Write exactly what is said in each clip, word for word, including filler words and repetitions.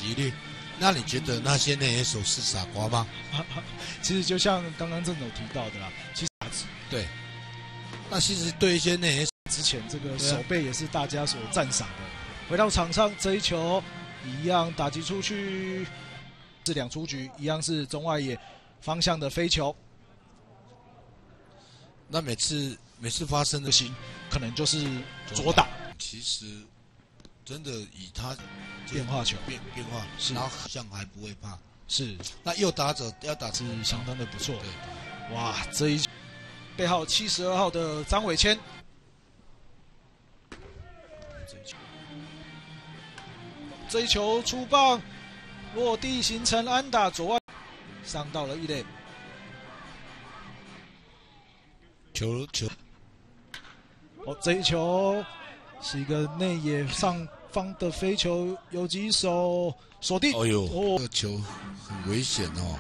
击率。那你觉得那些内野手是傻瓜吗？ 其实就像刚刚郑总提到的啦，其实对，那其实对一些内野手之前这个手背也是大家所赞赏的。回到场上，这一球一样打击出去，是两出局，一样是中外野方向的飞球。 那每次每次发生的行，可能就是左打。 其实真的以他变化球变变化， 是， 然后好像还不会怕。 是， 那右打者要打是相当的不错。 对， 哇，这一背号七十二号的张伟谦，这一球，这一球出棒，落地形成安打，左外上到了一垒。 球球， 哦，这一球是一个内野上方的飞球，游击手锁定。 哦呦，哦，这个球很危险哦。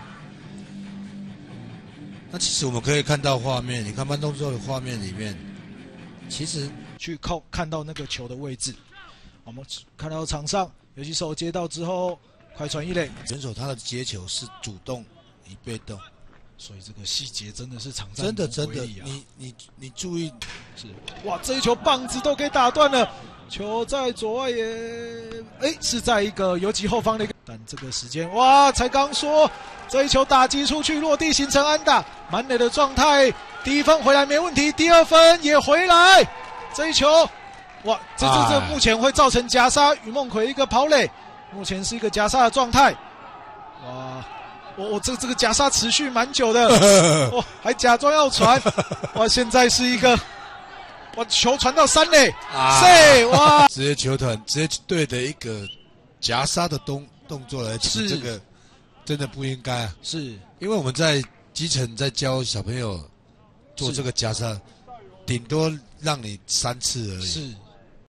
那其实我们可以看到画面，你看慢动作的画面里面，其实去靠看到那个球的位置，我们看到场上游击手接到之后，快传一垒， 选手他的接球是主动，你被动。 所以这个细节真的是场上真的真的， 啊、 你你你注意， 是哇，这一球棒子都给打断了，球在左外野，哎，是在一个游击后方的一个，但这个时间哇，才刚说这一球打击出去，落地形成安打，满垒的状态，第一分回来没问题，第二分也回来，这一球哇，这这这目前会造成夹杀，于梦奎一个跑垒，目前是一个夹杀的状态，哇。我、哦、这这个假杀持续蛮久的，哦，还假装要传，哇，现在是一个，哇，球传到三垒， 啊， 哇， 职业球团职业队的一个夹杀的动动作来讲，这个真的不应该啊， 是因为我们在基层在教小朋友做这个夹杀，顶多让你三次而已， 是。